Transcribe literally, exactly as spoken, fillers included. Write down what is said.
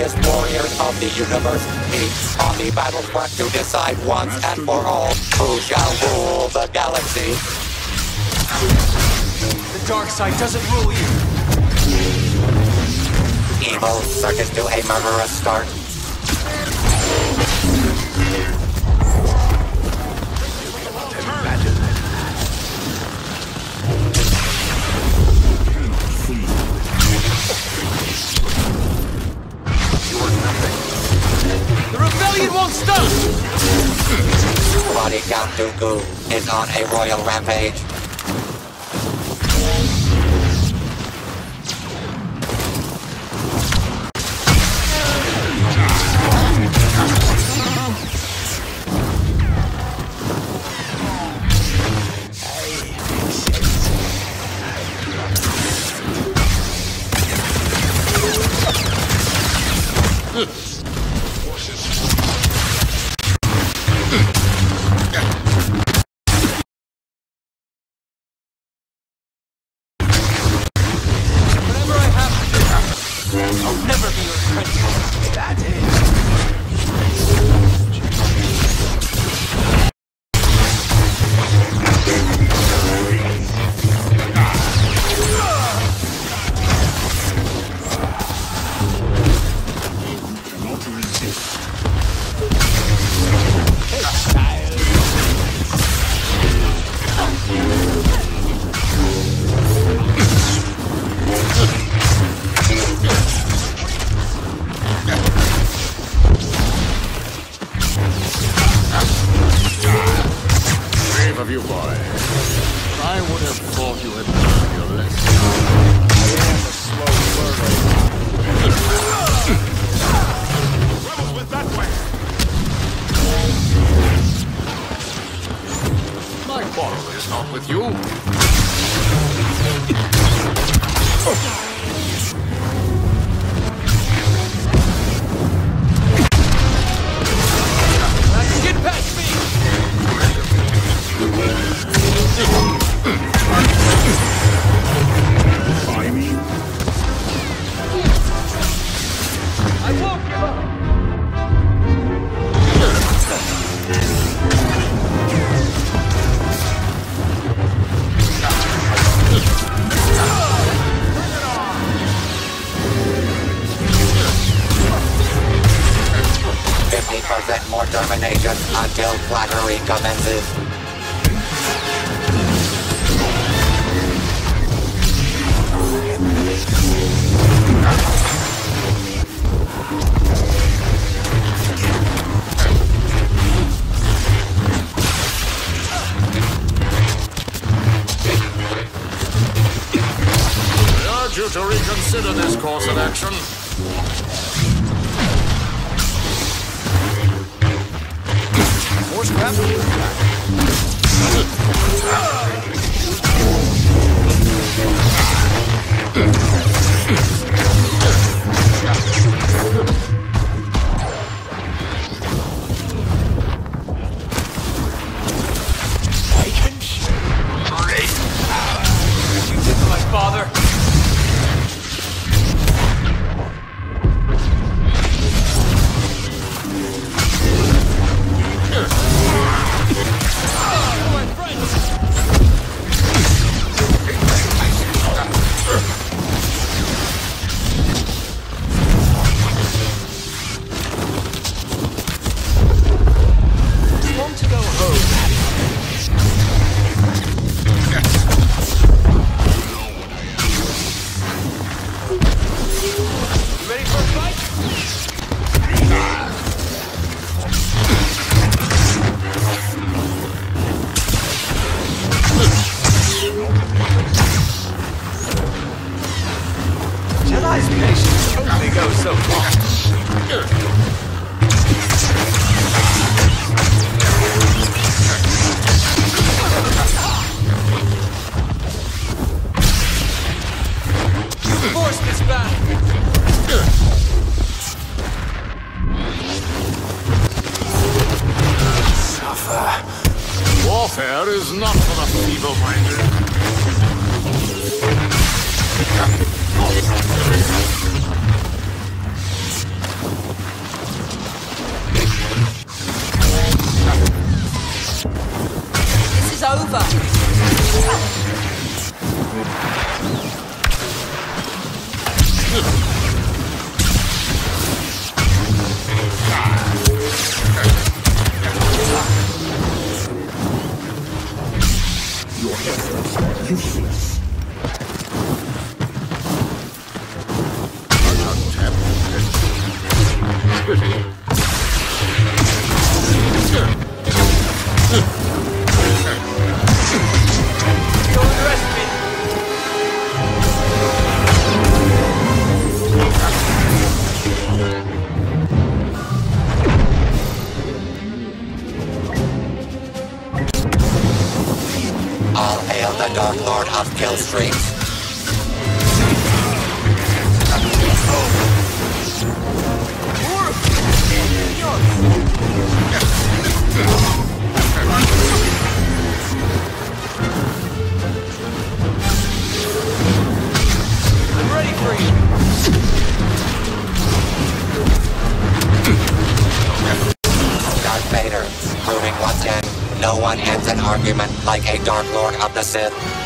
mightiest warriors of the universe meet on the battlefront to decide once and for all who shall rule the galaxy. The dark side doesn't rule you. Evil surges to a murderous start. The rebellion won't stop! Body Count Dooku is on a royal rampage. I'll never be your apprentice. That is. Of you, boy. I would have thought you had learned your lesson. I am a slow learner. Rebels with that way. My quarrel is not with you. Get past me! I mean, I won't give up! fifty percent more termination until flattery commences. I urge you to reconsider this course of action. Force gravity. I can show great power. You did to my father. Jedi's patience only goes so far. Force this battle. Suffer. Warfare is not for the feeble-minded. All hail the Dark Lord of Killstreak. I'm ready for you. Darth Vader, proving once again, no one ends an argument like a Dark Lord of the Sith.